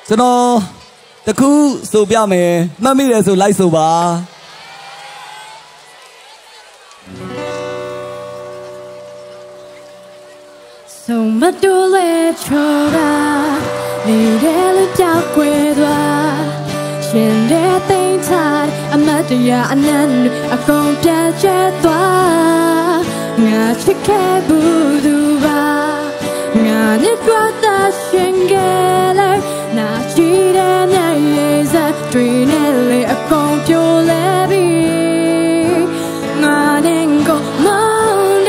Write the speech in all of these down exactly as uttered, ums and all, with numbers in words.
ကျွန်တော်တခုဆိုပြမယ်မှတ်မိတယ်ဆိုလိုက်ဆိုပါဆုံးမတူလေချောတာနေတယ်လို့ပြောက်ွယ်သွားရှင်တဲ့သိမ်းချအမတ်တရားအနန္တအကုန်ပြတ်ကျသွားငါချစ်ခဲ့ဘူးသူပါငါနဲ့တွေ့တာရှင်ခဲ့လေနာချီတဲ့မျက်ရည်စတွေနဲ့လေအကုန်ပြိုလဲပြီငါနဲ့ကိုမောင်း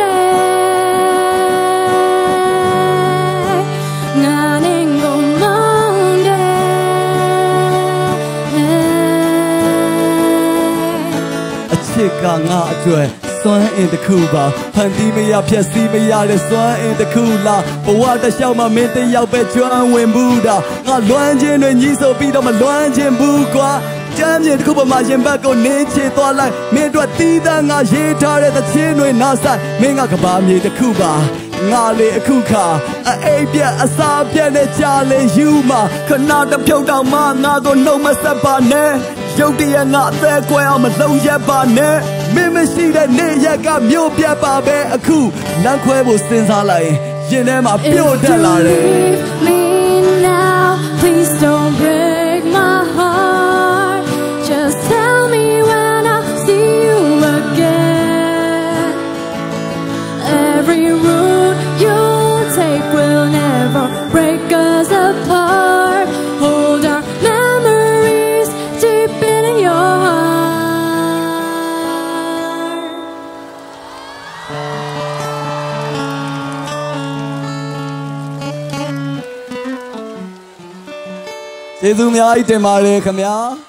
တယ်ငါနဲ့ကိုမောင်းတယ်အချစ်ကငါအကျွဲစွမ်းအင်တစ်ခုပါဖန်တီးမရဖြက်စီးမရတဲ့စွမ်းအင်တစ်ခုလားဘဝတစ်လျှောက်မှာမင်းတယောက်ပဲကျွမ်းဝင်ဘူးတာငါလွမ်းခြင်းတွေညီးဆိုပြီးတော့မလွမ်းခြင်းဘူးကွာကြမ်းမြေတစ်ခုပေါ်မှာရင်ဘတ်ကိုနင်းချသွားလိုက်မင်းတို့တီးသားငါရေးထားတဲ့သချင်းတွေနားဆိုင်မင်းကကဘာမြေတစ်ခုပါငါလေအခုခါအိပ်ပြအစာပြက်နဲ့ကြာလေယူမှာခဏတပြုတ်တော့မှငါကိုနှုတ်မဆက်ပါနဲ့ရုပ်တရက်ငါအသက်ကွဲအောင်မလုံးရက်ပါနဲ့မင်းမရှိတဲ့နေ့ရက်ကမြို့ပြတ်ပါပဲအခုလမ်းခွဲဖို့စဉ်းစားလိုက်ရင်ထဲမှာပြို့တက်လာတယ် Please don't break my heart Just tell me when I see you again Every route you take will never break us apart Hold our memories deep in your heart ကျေးဇူးအများကြီးတင်ပါတယ်ခင်ဗျာ